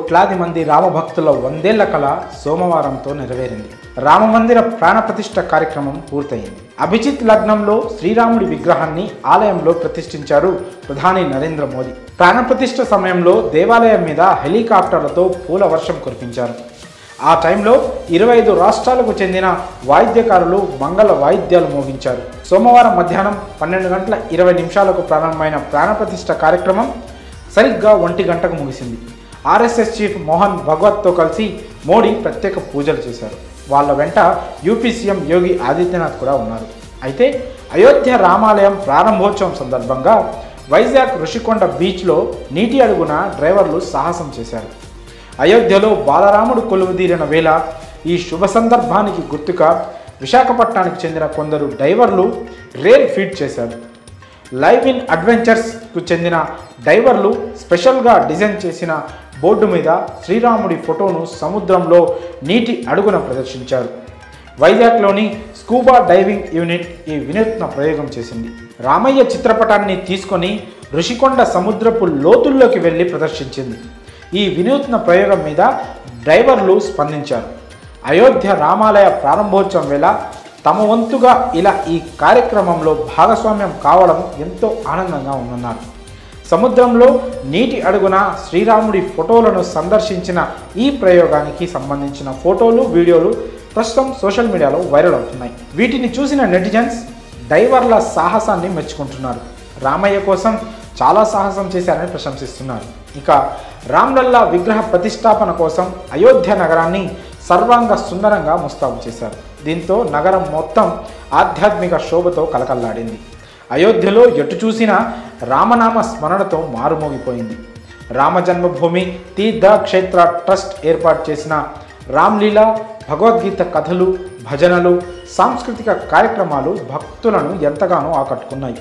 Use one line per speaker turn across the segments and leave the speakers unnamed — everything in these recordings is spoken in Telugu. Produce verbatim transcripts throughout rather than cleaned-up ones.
కోట్లాది మంది రామభక్తుల వందేళ్ల కళ సోమవారంతో నెరవేరింది. రామమందిర ప్రాణప్రతిష్ఠ కార్యక్రమం పూర్తయింది. అభిజిత్ లగ్నంలో శ్రీరాముడి విగ్రహాన్ని ఆలయంలో ప్రతిష్ఠించారు ప్రధాని నరేంద్ర మోదీ. ప్రాణప్రతిష్ఠ సమయంలో దేవాలయం మీద హెలికాప్టర్లతో పూల వర్షం కురిపించారు. ఆ టైంలో ఇరవై ఐదు రాష్ట్రాలకు చెందిన వాయిద్యకారులు మంగళ వాయిద్యాలు మోగించారు. సోమవారం మధ్యాహ్నం పన్నెండు గంటల ఇరవై నిమిషాలకు ప్రారంభమైన ప్రాణప్రతిష్ఠ కార్యక్రమం సరిగ్గా ఒంటి గంటకు ముగిసింది. ఆర్ఎస్ఎస్ చీఫ్ మోహన్ భగవత్తో కలిసి మోడీ ప్రత్యేక పూజలు చేశారు. వాళ్ళ వెంట యూపీ సీఎం యోగి ఆదిత్యనాథ్ కూడా ఉన్నారు. అయితే అయోధ్య రామాలయం ప్రారంభోత్సవం సందర్భంగా వైజాగ్ ఋషికొండ బీచ్లో నీటి అడుగున డ్రైవర్లు సాహసం చేశారు. అయోధ్యలో బాలరాముడు కొలువుదీరిన వేళ ఈ శుభ సందర్భానికి గుర్తుగా విశాఖపట్నానికి చెందిన కొందరు డైవర్లు రేల్ ఫీడ్ చేశారు. లైవ్ ఇన్ అడ్వెంచర్స్కు చెందిన డైవర్లు స్పెషల్గా డిజైన్ చేసిన బోర్డు మీద శ్రీరాముడి ఫోటోను సముద్రంలో నీటి అడుగున ప్రదర్శించారు. వైజాగ్లోని స్కూబా డైవింగ్ యూనిట్ ఈ వినూత్న ప్రయోగం చేసింది. రామయ్య చిత్రపటాన్ని తీసుకొని ఋషికొండ సముద్రపు లోతుల్లోకి వెళ్ళి ప్రదర్శించింది. ఈ వినూత్న ప్రయోగం మీద డ్రైవర్లు స్పందించారు. అయోధ్య రామాలయ ప్రారంభోత్సవం వేళ తమ వంతుగా ఇలా ఈ కార్యక్రమంలో భాగస్వామ్యం కావడం ఎంతో ఆనందంగా ఉందన్నారు. సముద్రంలో నీటి అడుగున శ్రీరాముడి ఫోటోలను సందర్శించిన ఈ ప్రయోగానికి సంబంధించిన ఫోటోలు, వీడియోలు ప్రస్తుతం సోషల్ మీడియాలో వైరల్ అవుతున్నాయి. వీటిని చూసిన నెటిజన్స్ డైవర్ల సాహసాన్ని మెచ్చుకుంటున్నారు. రామయ్య కోసం చాలా సాహసం చేశారని ప్రశంసిస్తున్నారు. ఇక రామ్లల్లా విగ్రహ ప్రతిష్టాపన కోసం అయోధ్య నగరాన్ని సర్వాంగ సుందరంగా ముస్తాబు చేశారు. దీంతో నగరం మొత్తం ఆధ్యాత్మిక శోభతో కలకల్లాడింది. అయోధ్యలో ఎటు చూసినా రామనామ స్మరణతో మారుమోగిపోయింది. రామ జన్మభూమి తీర్థ క్షేత్ర ట్రస్ట్ ఏర్పాటు చేసిన రామ్లీలా, భగవద్గీత కథలు, భజనలు, సాంస్కృతిక కార్యక్రమాలు భక్తులను ఎంతగానో ఆకట్టుకున్నాయి.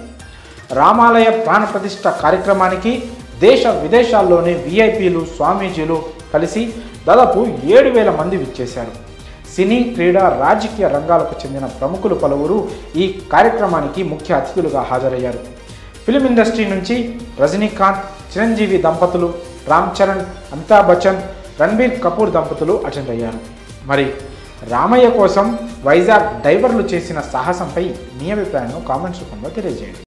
రామాలయ ప్రాణప్రతిష్ఠ కార్యక్రమానికి దేశ విదేశాల్లోని విఐపీలు, స్వామీజీలు కలిసి దాదాపు ఏడు వేల మంది విచ్చేశారు. సినీ, క్రీడా, రాజకీయ రంగాలకు చెందిన ప్రముఖులు పలువురు ఈ కార్యక్రమానికి ముఖ్య అతిథులుగా హాజరయ్యారు. ఫిల్మ్ ఇండస్ట్రీ నుంచి రజనీకాంత్, చిరంజీవి దంపతులు, రామ్ చరణ్, అమితాబ్ బచ్చన్, రణబీర్ కపూర్ దంపతులు అటెండ్ అయ్యారు. మరి రామయ్య కోసం వైజాగ్ డైవర్లు చేసిన సాహసంపై మీ అభిప్రాయాన్ని కామెంట్స్ రూపంలో తెలియజేయండి.